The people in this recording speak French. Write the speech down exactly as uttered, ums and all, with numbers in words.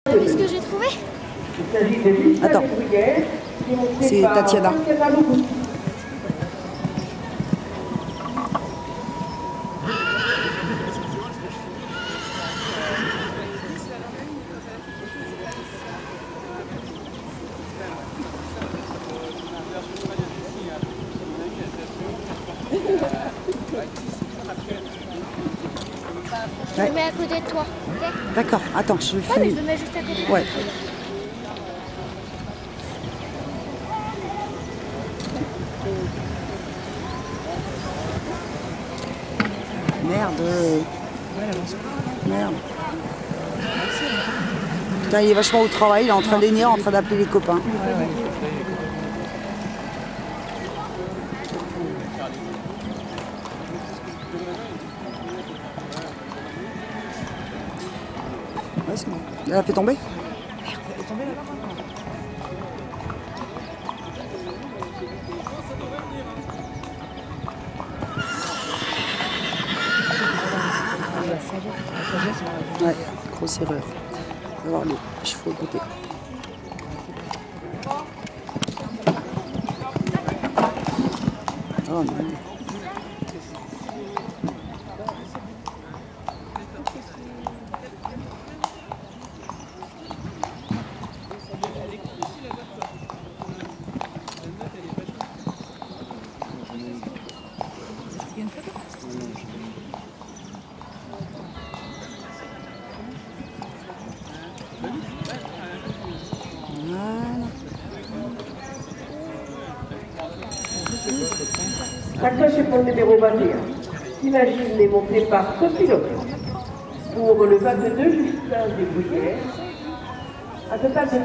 T'as vu ce que j'ai trouvé? Attends, c'est Tatiana. Je Ouais. le mets à côté de toi, ok? D'accord, attends, je vais Ouais, mais je filmer. le mets juste à côté de toi. Ouais. Merde. Merde. Putain, il est vachement au travail, il est en train d'énir, en train d'appeler les copains. Ouais, c'est bon. Elle a fait tomber? Ouais, grosse erreur. On va voir les chevaux à côté. Oh non. Accrochez pour le numéro vingt et un. Imagine est monté par Sophie Lopez. Pour le vingt-deux, Justin Desbruyères. Un total de